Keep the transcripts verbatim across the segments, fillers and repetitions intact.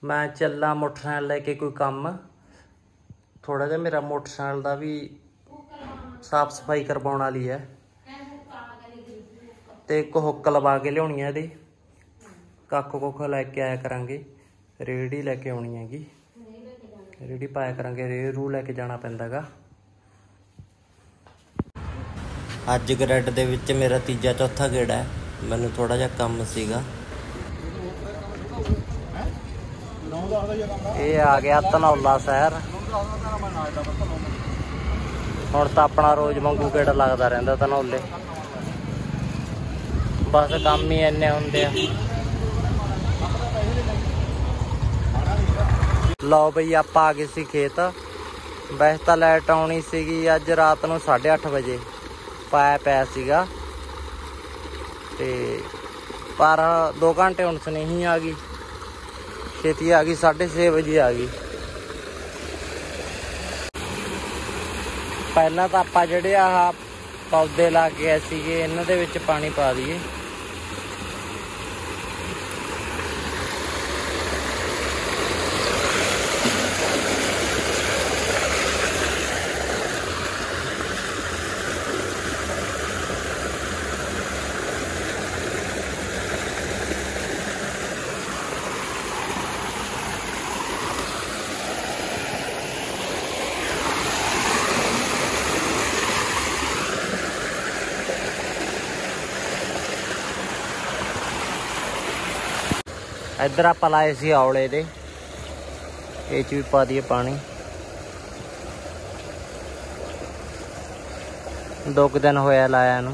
मैं चलना मोटरसाइकिल लेके कोई काम, थोड़ा जिहा मेरा मोटरसाइकिल का भी साफ सफाई करवाने वाली है, तो एक हुक लवा के लियानी है। ये कख कुख लैके आया करांगे, रेहड़ी लैके आनी हैगी, रेहड़ी पाया करांगे, रेह रू लैके जाना पैंदा गा। अज ग्रैड दे विच मेरा तीजा चौथा गेड़ा है, मैनू थोड़ा जिहा काम सीगा। ये आ गया धनौला शहर, हुण तां अपना रोज वांगू गेड़ा लगदा रहिंदा धनौले, बस काम ही इन्ने हुंदे आ। लो बई आपां आ गए सी खेत। वैसे तां लाइट आउणी सीगी अज रात नूं साढ़े अठ बजे, पाया पिया सीगा, ते पर दो घंटे हुण सनेही आ गई, छेती आ गई, साढ़े छे बजे आ गई। पहला तो आपां जिहड़े आह पौधे ला के आए सीगे इन्हां दे विच पानी पा दईए। इधर आप लाए सी औले दे, ये च भी पा दिए पानी। दो क दिन होया लाया नू।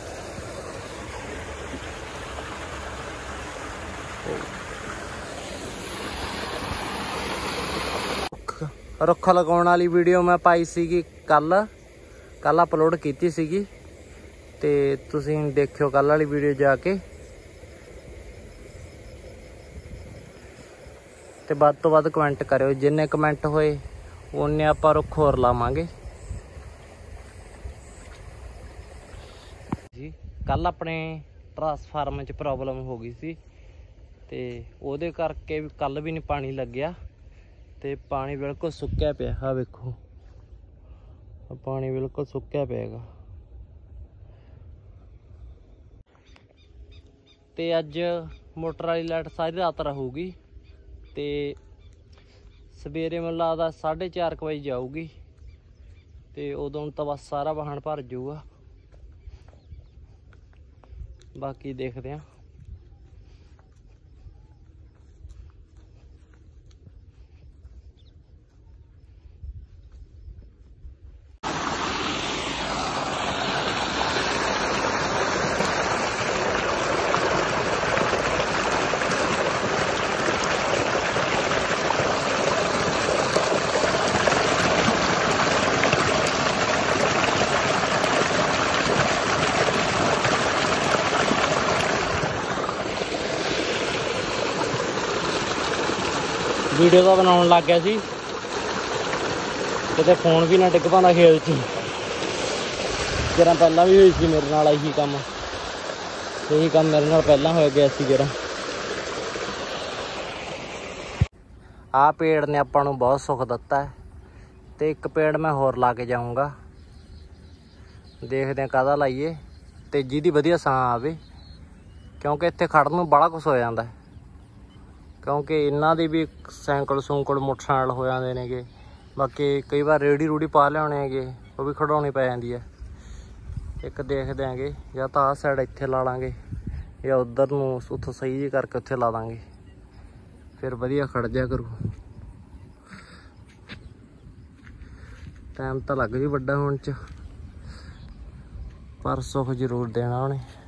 रुख लगाउण वाली वीडियो मैं पाई सीगी कल, कल अपलोड कीती सीगी, ते तुसीं देखियो कल वाली वीडियो जाके, ते वध तो वध कमेंट करियो। जिन्ने कमेंट होए उन्ने आपां रुख होर लावांगे जी। कल अपने ट्रांसफार्मर च प्रॉब्लम हो गई सी, ते ओहदे करके कल भी नहीं पानी लग्या, ते पानी बिल्कुल सुक्या पिया। हा वेखो पानी बिल्कुल सुक्या पियागा। ते अज मोटर वाली लाइट सारी रात रहूगी, ते सवेरे मैनूं लगदा साढ़े चार क बजे जाऊगी, ते उदों तो बस सारा वाहन भर जूगा। बाकी देखते हैं। वीडियो तो बनाउण लग गया सी, किते फोन भी ना डिग पांदा खेल च। जरा पहला भी हुई सी मेरे नाल यही काम, यही काम मेरे नाल पहला हो गया सी जरा। आ पेड़ ने आपां नूं बहुत सुख दिता है, ते एक पेड़ मैं होर ला के जाऊँगा। देखदे काहदा लाइए, ते जिहदी वधिया छां आवे, क्योंकि इत्थे खड़न नूं बड़ा कुछ हो जांदा है। क्योंकि इन्हां दी भी सैंकल सूंकल मोटरसाइकिल हो जाते हैं, बाकी कई बार रेहड़ी रूड़ी पा लियाने हैगे, वो भी खड़ाउणी पै जाती है। एक देख देंगे या तो आ साइड इत्थे ला लांगे, या उधर नूं उत्थों सही जी करके उत्थे ला देंगे, फिर वधिया खड़ जा करू। टाइम तो लग जी वड्डा होण च, पर सुख जरूर देना उन्हें।